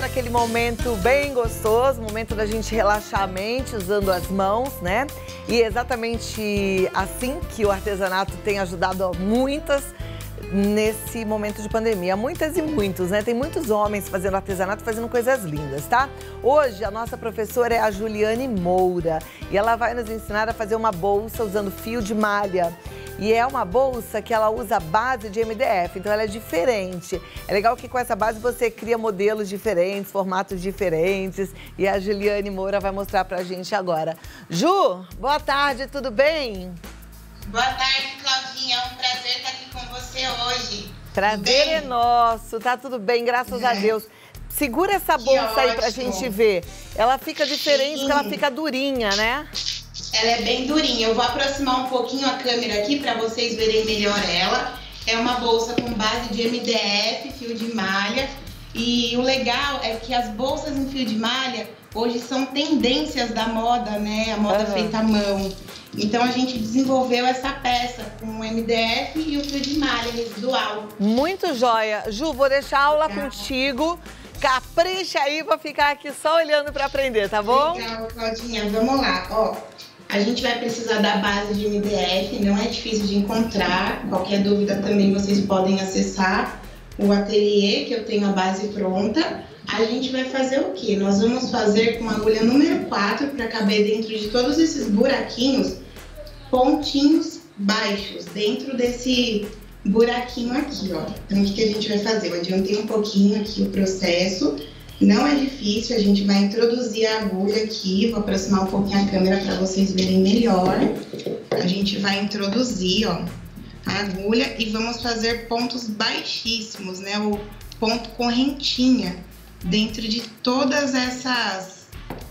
naquele momento bem gostoso, momento da gente relaxar a mente usando as mãos, né? E é exatamente assim que o artesanato tem ajudado a muitas nesse momento de pandemia. Muitas e muitos, né? Tem muitos homens fazendo artesanato, fazendo coisas lindas, tá? Hoje a nossa professora é a Juliane Moura e ela vai nos ensinar a fazer uma bolsa usando fio de malha. E é uma bolsa que ela usa base de MDF, então ela é diferente. É legal que com essa base você cria modelos diferentes, formatos diferentes. E a Juliane Moura vai mostrar pra gente agora. Ju, boa tarde, tudo bem? Boa tarde, Claudinha. É um prazer estar aqui com você hoje. Prazer é nosso, tá tudo bem, graças a Deus. Segura essa bolsa aí pra gente ver. Ela fica diferente, porque ela fica durinha, né? Ela é bem durinha. Eu vou aproximar um pouquinho a câmera aqui para vocês verem melhor ela. É uma bolsa com base de MDF, fio de malha. E o legal é que as bolsas em fio de malha hoje são tendências da moda, né? A moda feita à mão. Então a gente desenvolveu essa peça com o MDF e o fio de malha residual. Muito joia. Ju, vou deixar a aula contigo. Capricha aí, vou ficar aqui só olhando para aprender, tá bom? Legal, Claudinha. Vamos lá, ó. A gente vai precisar da base de MDF, não é difícil de encontrar. Qualquer dúvida também vocês podem acessar o ateliê, que eu tenho a base pronta. A gente vai fazer o quê? Nós vamos fazer com a agulha número 4, para caber dentro de todos esses buraquinhos, pontinhos baixos, dentro desse buraquinho aqui, ó. Então, o que a gente vai fazer? Eu adiantei um pouquinho aqui o processo. Não é difícil, a gente vai introduzir a agulha aqui, vou aproximar um pouquinho a câmera para vocês verem melhor. A gente vai introduzir, ó, a agulha e vamos fazer pontos baixíssimos, né, o ponto correntinha dentro de todas essas,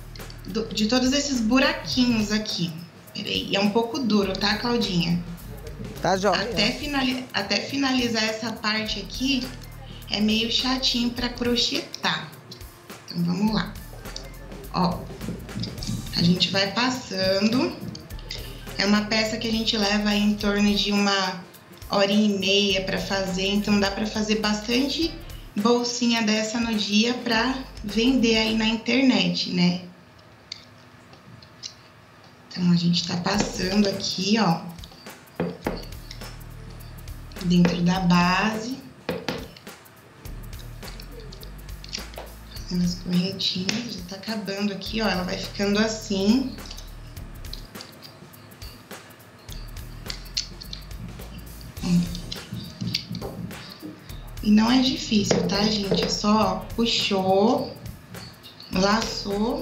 de todos esses buraquinhos aqui. Peraí, é um pouco duro, tá, Claudinha? Tá jóia. Até finalizar essa parte aqui, é meio chatinho para crochetar. Então, vamos lá. Ó, a gente vai passando. É uma peça que a gente leva aí em torno de 1h30 para fazer. Então, dá para fazer bastante bolsinha dessa no dia para vender aí na internet, né? Então, a gente tá passando aqui, ó, dentro da base. As correntinhas, já tá acabando aqui, ó, ela vai ficando assim. E não é difícil, tá, gente? É só, ó, puxou, laçou.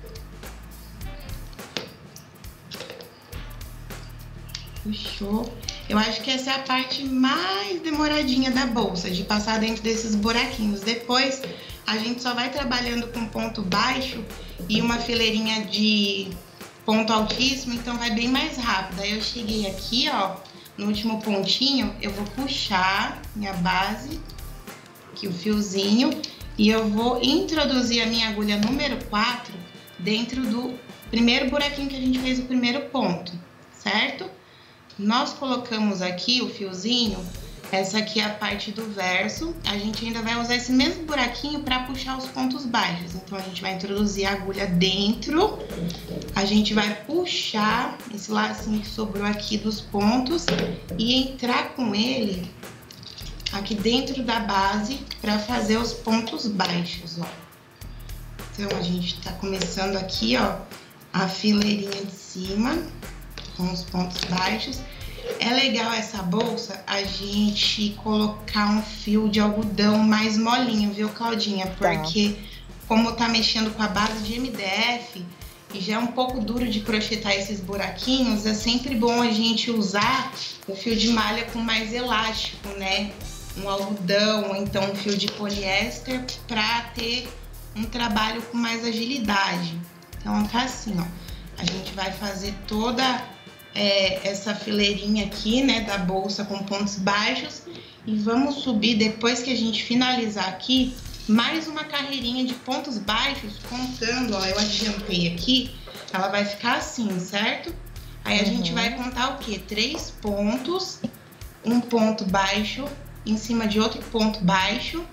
Puxou. Eu acho que essa é a parte mais demoradinha da bolsa, de passar dentro desses buraquinhos. Depois, a gente só vai trabalhando com ponto baixo e uma fileirinha de ponto altíssimo, então vai bem mais rápido. Aí eu cheguei aqui, ó, no último pontinho, eu vou puxar minha base, aqui o fiozinho, e eu vou introduzir a minha agulha número 4 dentro do primeiro buraquinho que a gente fez o primeiro ponto, certo? Nós colocamos aqui o fiozinho, essa aqui é a parte do verso, a gente ainda vai usar esse mesmo buraquinho para puxar os pontos baixos. Então, a gente vai introduzir a agulha dentro, a gente vai puxar esse lacinho que sobrou aqui dos pontos e entrar com ele aqui dentro da base para fazer os pontos baixos, ó. Então, a gente tá começando aqui, ó, a fileirinha de cima com os pontos baixos. É legal essa bolsa a gente colocar um fio de algodão mais molinho, viu, Claudinha? Porque como tá mexendo com a base de MDF e já é um pouco duro de crochetar esses buraquinhos, é sempre bom a gente usar o fio de malha com mais elástico, né? Um algodão ou então um fio de poliéster para ter um trabalho com mais agilidade. Então, tá assim, ó. A gente vai fazer toda essa fileirinha aqui, né, da bolsa com pontos baixos e vamos subir, depois que a gente finalizar aqui, mais uma carreirinha de pontos baixos, contando, ó, eu adiantei aqui, ela vai ficar assim, certo? Aí a gente vai contar o quê? 3 pontos, um ponto baixo em cima de outro ponto baixo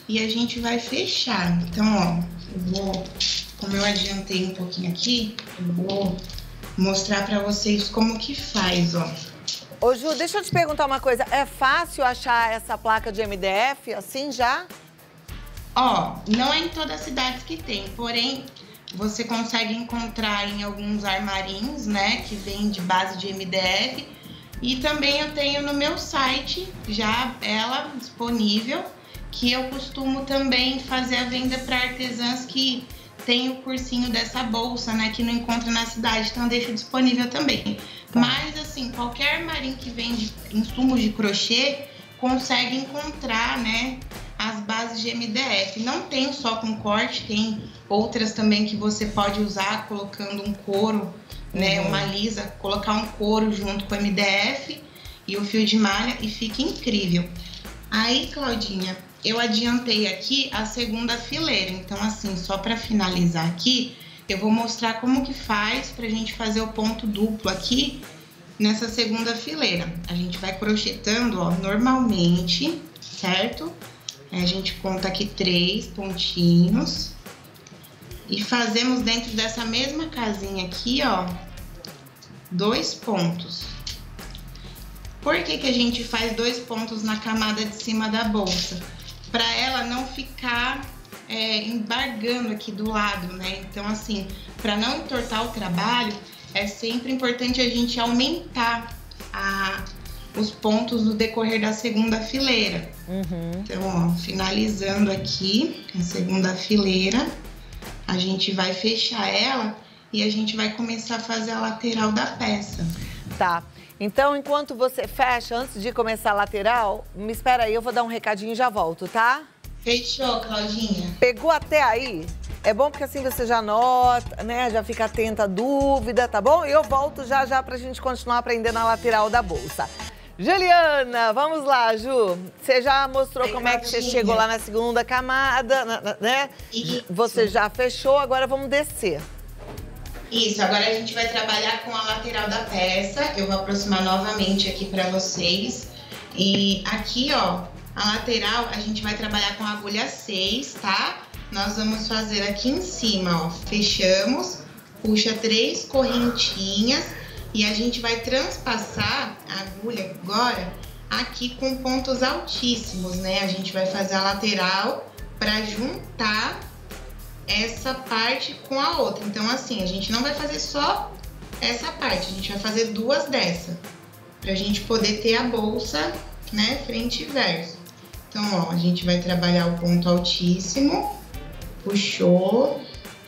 e a gente vai fechar. Então, ó, como eu adiantei um pouquinho aqui, eu vou mostrar pra vocês como que faz, ó. Ô, Ju, deixa eu te perguntar uma coisa. É fácil achar essa placa de MDF assim já? Ó, não é em todas as cidades que tem, porém, você consegue encontrar em alguns armarinhos, né, que vem de base de MDF. E também eu tenho no meu site já ela disponível, que eu costumo também fazer a venda para artesãs que tem o cursinho dessa bolsa, né, que não encontra na cidade, então eu deixo disponível também. Mas assim, qualquer armarinho que vende insumos de crochê consegue encontrar, né, as bases de MDF. Não tem só com corte, tem outras também que você pode usar colocando um couro, né, uma lisa, colocar um couro junto com o MDF e o fio de malha e fica incrível. Aí, Claudinha, eu adiantei aqui a segunda fileira, então assim, só para finalizar aqui, eu vou mostrar como que faz pra gente fazer o ponto duplo aqui nessa segunda fileira. A gente vai crochetando, ó, normalmente, certo? A gente conta aqui 3 pontinhos e fazemos dentro dessa mesma casinha aqui, ó, 2 pontos. Por que que a gente faz 2 pontos na camada de cima da bolsa? Para ela não ficar embargando aqui do lado, né? Então, assim, para não entortar o trabalho, é sempre importante a gente aumentar os pontos no decorrer da segunda fileira. Então, ó, finalizando aqui a segunda fileira, a gente vai fechar ela e a gente vai começar a fazer a lateral da peça. Tá. Então, enquanto você fecha, antes de começar a lateral, me espera aí, eu vou dar um recadinho e já volto, tá? Fechou, Claudinha. Pegou até aí? É bom porque assim você já anota, né? Já fica atenta à dúvida, tá bom? E eu volto já já pra gente continuar aprendendo a lateral da bolsa. Juliana, vamos lá, Ju. Você já mostrou como é que você chegou lá na segunda camada, né? Isso. Você já fechou, agora vamos descer. Isso, agora a gente vai trabalhar com a lateral da peça. Eu vou aproximar novamente aqui pra vocês. E aqui, ó, a lateral a gente vai trabalhar com a agulha 6, tá? Nós vamos fazer aqui em cima, ó, fechamos, puxa 3 correntinhas e a gente vai transpassar a agulha agora aqui com pontos altíssimos, né? A gente vai fazer a lateral para juntar essa parte com a outra. Então, assim, a gente não vai fazer só essa parte, a gente vai fazer 2 dessa, pra gente poder ter a bolsa, né, frente e verso. Então, ó, a gente vai trabalhar o ponto altíssimo, puxou,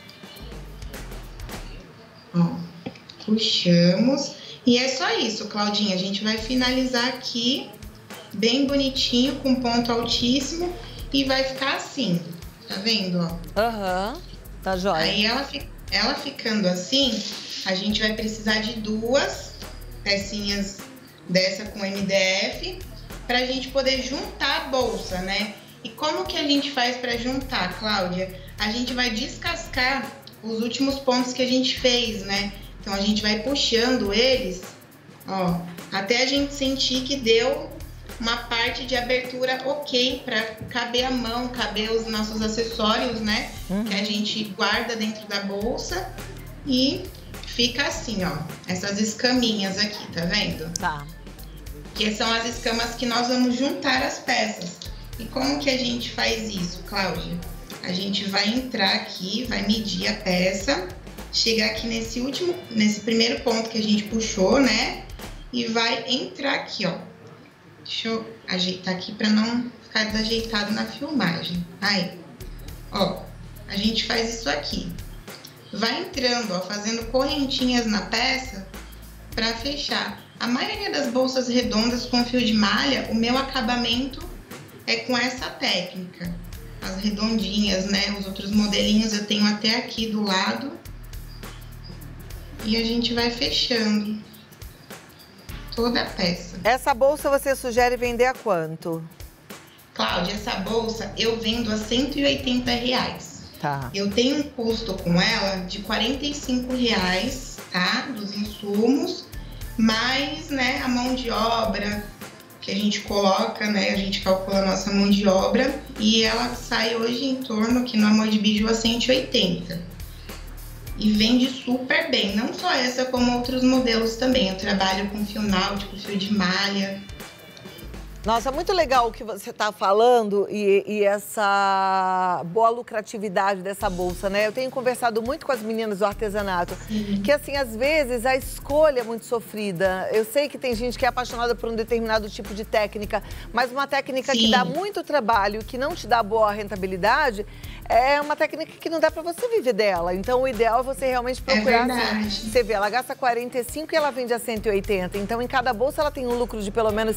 ó, puxamos, e é só isso, Claudinha, a gente vai finalizar aqui, bem bonitinho, com ponto altíssimo, e vai ficar assim, tá vendo, ó? Aham, tá jóia. Aí ela ficando assim, a gente vai precisar de 2 pecinhas dessa com MDF, pra gente poder juntar a bolsa, né? E como que a gente faz pra juntar, Cláudia? A gente vai descascar os últimos pontos que a gente fez, né? Então, a gente vai puxando eles, ó, até a gente sentir que deu uma parte de abertura ok pra caber a mão, caber os nossos acessórios, né? Que a gente guarda dentro da bolsa e fica assim, ó, essas escaminhas aqui, tá vendo? Tá. Que são as escamas que nós vamos juntar as peças. E como que a gente faz isso, Cláudia? A gente vai entrar aqui, vai medir a peça, chegar aqui nesse primeiro ponto que a gente puxou, né? E vai entrar aqui, ó. Deixa eu ajeitar aqui para não ficar desajeitado na filmagem. Aí, ó, a gente faz isso aqui. Vai entrando, ó, fazendo correntinhas na peça para fechar. A maioria das bolsas redondas com fio de malha, o meu acabamento é com essa técnica. As redondinhas, né? Os outros modelinhos eu tenho até aqui do lado. E a gente vai fechando toda a peça. Essa bolsa você sugere vender a quanto? Cláudia, essa bolsa eu vendo a R$180. Tá. Eu tenho um custo com ela de R$45, tá? Dos insumos. Mais, né, a mão de obra, que a gente coloca, né? A gente calcula a nossa mão de obra e ela sai hoje em torno, aqui no Amor de Biju, a 180. E vende super bem, não só essa, como outros modelos também. Eu trabalho com fio náutico, fio de malha. Nossa, muito legal o que você está falando e essa boa lucratividade dessa bolsa, né? Eu tenho conversado muito com as meninas do artesanato, que assim, às vezes a escolha é muito sofrida. Eu sei que tem gente que é apaixonada por um determinado tipo de técnica, mas uma técnica que dá muito trabalho, que não te dá boa rentabilidade, é uma técnica que não dá para você viver dela. Então, o ideal é você realmente procurar. Você vê, ela gasta 45 e ela vende a 180. Então, em cada bolsa, ela tem um lucro de pelo menos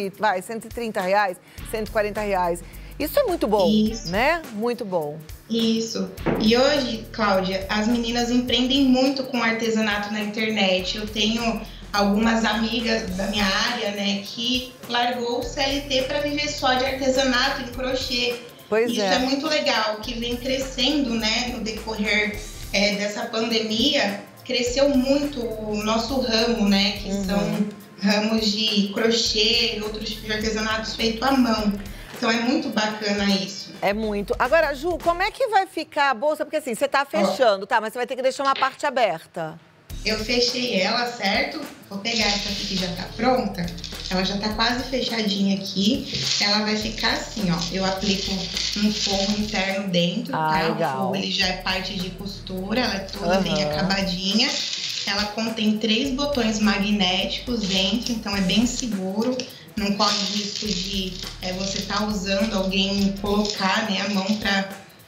130 reais, 140 reais. Isso é muito bom, né? Muito bom. Isso. E hoje, Cláudia, as meninas empreendem muito com artesanato na internet. Eu tenho algumas amigas da minha área, né, que largou o CLT para viver só de artesanato e crochê. Isso é muito legal, que vem crescendo, né, no decorrer dessa pandemia, cresceu muito o nosso ramo, né, que são ramos de crochê e outros tipos de artesanatos feitos à mão. Então é muito bacana isso. É muito. Agora, Ju, como é que vai ficar a bolsa? Porque assim, você tá fechando, tá? Mas você vai ter que deixar uma parte aberta. Eu fechei ela, certo? Vou pegar essa aqui que já tá pronta. Ela já tá quase fechadinha aqui. Ela vai ficar assim, ó. Eu aplico um forro interno dentro, tá? Legal. O forro, ele já é parte de costura, ela é toda bem acabadinha. Ela contém 3 botões magnéticos dentro, então é bem seguro. Não corre risco de você tá usando, alguém colocar, né, a mão pra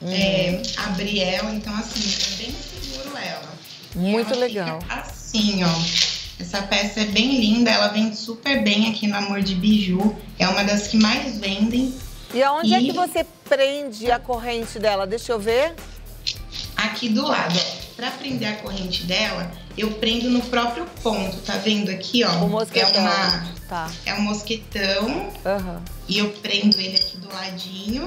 abrir ela. Então, assim, é bem seguro ela. Muito legal. Assim, ó. Essa peça é bem linda, ela vende super bem aqui no Amor de Biju. É uma das que mais vendem. E aonde é que você prende a corrente dela? Deixa eu ver. Aqui do lado, ó. Pra prender a corrente dela, eu prendo no próprio ponto. Tá vendo aqui, ó? O mosquetão. É um mosquetão. E eu prendo ele aqui do ladinho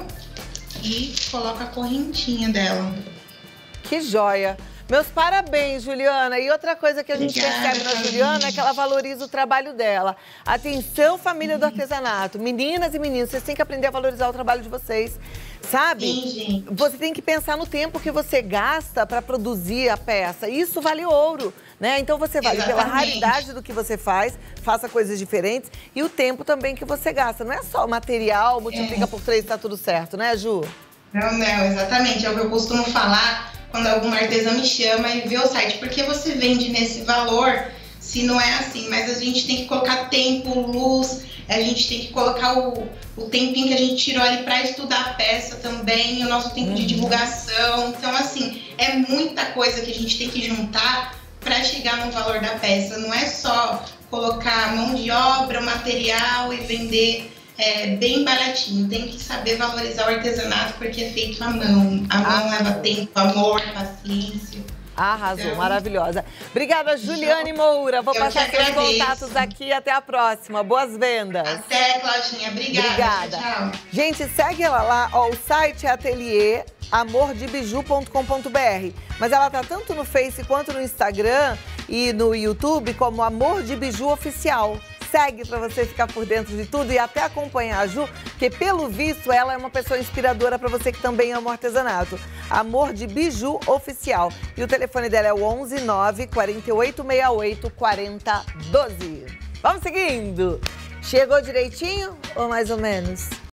e coloco a correntinha dela. Que joia! Meus parabéns, Juliana. E outra coisa que a gente percebe na Juliana é que ela valoriza o trabalho dela. Atenção, família do artesanato. Meninas e meninos, vocês têm que aprender a valorizar o trabalho de vocês, sabe? Sim, gente. Você tem que pensar no tempo que você gasta para produzir a peça. Isso vale ouro, né? Então você vale pela raridade do que você faz, faça coisas diferentes e o tempo também que você gasta. Não é só o material, multiplica por 3 e tá tudo certo, né, Ju? Não, exatamente. É o que eu costumo falar quando algum artesão me chama e vê o site. Por que você vende nesse valor se não é assim? Mas a gente tem que colocar tempo, luz, a gente tem que colocar o tempinho que a gente tirou ali para estudar a peça também, o nosso tempo de divulgação. Então, assim, é muita coisa que a gente tem que juntar para chegar no valor da peça. Não é só colocar mão de obra, o material e vender bem baratinho. Tem que saber valorizar o artesanato porque é feito à mão. A mão leva tempo, amor, paciência. Arrasou, então, maravilhosa. Obrigada, Juliane Moura. Vou passar seus contatos aqui. Até a próxima. Boas vendas. Até, Claudinha. Obrigada. Tchau. Gente, segue ela lá. Ó, o site é ateliê amordebiju.com.br. Mas ela tá tanto no Face quanto no Instagram e no YouTube como Amor de Biju Oficial. Segue para você ficar por dentro de tudo e até acompanhar a Ju, porque pelo visto ela é uma pessoa inspiradora para você que também ama o artesanato. Amor de Biju Oficial. E o telefone dela é o 11 9 4868 4012. Vamos seguindo. Chegou direitinho ou mais ou menos?